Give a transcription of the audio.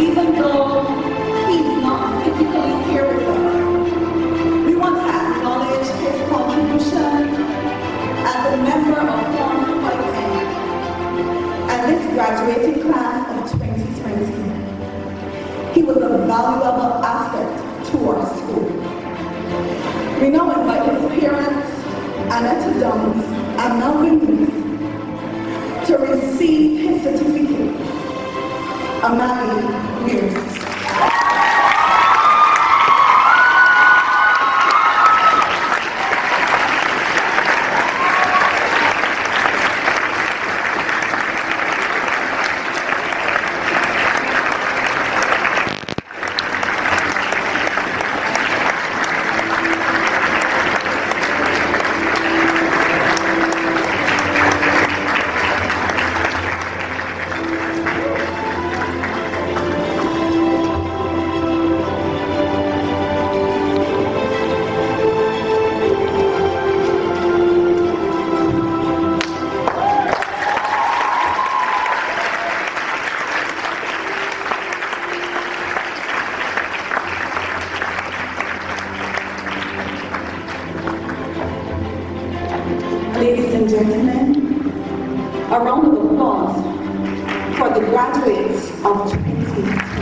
even though he's not physically here with us, we want to acknowledge his contribution as a member of Forum 5N and this graduating class of 2020. He was a valuable asset to our school. We now invite his parents, Annette Downs and Melvin Booth, to receive his certificate. Amali Mears. Ladies and gentlemen, a round of applause for the graduates of 2020.